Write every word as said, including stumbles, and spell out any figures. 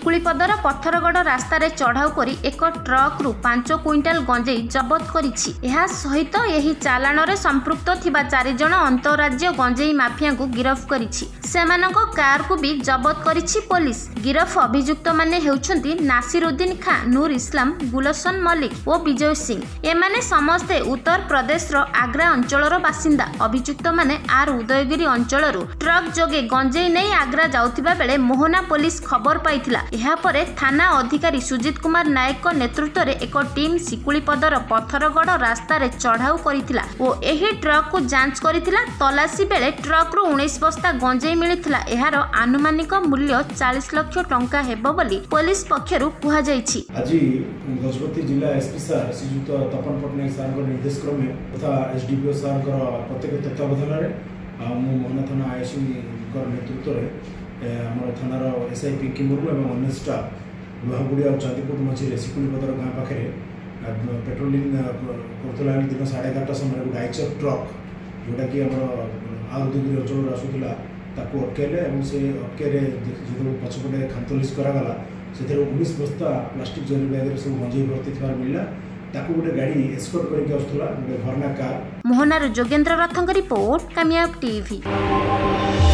ଶିକୁଳିପଦର ପଥରଗଡ଼ ରାସ୍ତାରେ ଚଢ଼ାଉ କରି ଏକ ଟ୍ରକ୍ରୁ ପାଞ୍ଚ କ୍ୱିଣ୍ଟାଲ ଗଞ୍ଜେଇ ଜବତ କରିଛି। ଏହା ସହିତ ଏହି ଚାଲାଣରେ ସମ୍ପୃକ୍ତ ଥିବା ଚାରିଜଣ ଅନ୍ତଃରାଜ୍ୟ ଗଞ୍ଜେଇ ମାଫିଆଙ୍କୁ ଗିରଫ କରିଛି। ସେମାନଙ୍କ କାରକୁ ବି ଜବତ କରିଛି ପୋଲିସ। ଗିରଫ ଅଭିଯୁକ୍ତମାନେ ହେଉଛନ୍ତି ନାସିରୁଦ୍ଦିନ ଖାଁ, ନୁର ଇସଲାମ, ଗୁଲଶନ ମଲ୍ଲିକ ଓ ବିଜୟ ସିଂ। ଏମାନେ ସମସ୍ତେ ଉତ୍ତର ପ୍ରଦେଶର ଆଗ୍ରା ଅଞ୍ଚଳର ବାସିନ୍ଦା। ଅଭିଯୁକ୍ତମାନେ ଆର୍ ଉଦୟଗିରି ଅଞ୍ଚଳରୁ ଟ୍ରକ୍ ଯୋଗେ ଗଞ୍ଜେଇ ନେଇ ଆଗ୍ରା ଯାଉଥିବା ବେଳେ ମୋହନା ପୋଲିସ ଖବର ପାଇଥିଲା। ଏହାପରେ ଥାନା ଅଧିକାରୀ ସୁଜିତ କୁମାର ନାୟକଙ୍କ ନେତୃତ୍ୱରେ ଏକ ଟିମ୍ ଶିକୁଳିପଦର ପଥରଗଡ଼ ରାସ୍ତାରେ ଚଢ଼ାଉ କରିଥିଲା ଓ ଏହି ଟ୍ରକ୍କୁ ଯାଞ୍ଚ କରିଥିଲା। ତଲାସି ବେଳେ ଟ୍ରକ୍ରୁ ଉଣେଇଶ ବସ୍ତା ଗଞ୍ଜେଇ ମିଳିଥିଲା। ଏହାର ଆନୁମାନିକ ମୂଲ୍ୟ ଚାଳିଶ ଲକ୍ଷ ଟଙ୍କା ହେବ ବୋଲି ପୋଲିସ ପକ୍ଷରୁ କୁହାଯାଇଛି। ଆଜି ଗଜପତି ଜିଲ୍ଲା ଏସପି ସାର୍ ଶ୍ରୀଯୁକ୍ତ ତପନ ପଟ୍ଟନାୟକ ସାର୍ଙ୍କ ନିର୍ଦ୍ଦେଶ କ୍ରମେ ତଥା ଏସଡିପିଓ ସାର୍ଙ୍କର ପ୍ରତ୍ୟେକ ତତ୍ତ୍ୱାବଧାନରେ ମୁଁ ମୋହନା ଥାନା ଆଇଆଇସିଙ୍କ ନେତୃତ୍ୱରେ ଆମର ଥାନାର ଏସ୍ଆଇ ପିଙ୍କି ମୁର୍ମୁ ଏବଂ ଅନ୍ୟ ଷ୍ଟାଫ୍ ଲୁହାବୁଡ଼ି ଆଉ ଚାନ୍ଦିପୁର ମଝିରେ ଶିକୁଳିପଦର ଗାଁ ପାଖରେ ପେଟ୍ରୋଲିଂ କରୁଥିଲା ବେଳେ ଦିନ ସାଢ଼େ ଏଗାରଟା ସମୟରେ ଗୋଟେ ଆଇଚର ଟ୍ରକ୍ ଯେଉଁଟାକି ଆମର ଆର୍ ଉଦୟଗିରି ଅଞ୍ଚଳରୁ ଆସୁଥିଲା ତାକୁ ଅଟକାଇଲେ ଏବଂ ସେ ଅଟକାଇରେ ଯେତେବେଳେ ପଛପଟେ ଖାନ୍ତଲିସ କରାଗଲା ସେଥିରେ ଉଣେଇଶ ବସ୍ତା ପ୍ଲାଷ୍ଟିକ ଜରି ବ୍ୟାଗରେ ସବୁ ଗଞ୍ଜେଇ ଭର୍ତ୍ତି ଥିବାର ମିଳିଲା। ତାକୁ ଗୋଟେ ଗାଡ଼ି ଏସ୍କର୍ଟ କରିକି ଆସୁଥିଲା ଗୋଟେ ଭର୍ଣ୍ଣା କାର୍। ମୋହନାରୁ ଯୋଗେନ୍ଦ୍ର ରଥଙ୍କ ରିପୋର୍ଟ, କାମିୟାବ ଟିଭି।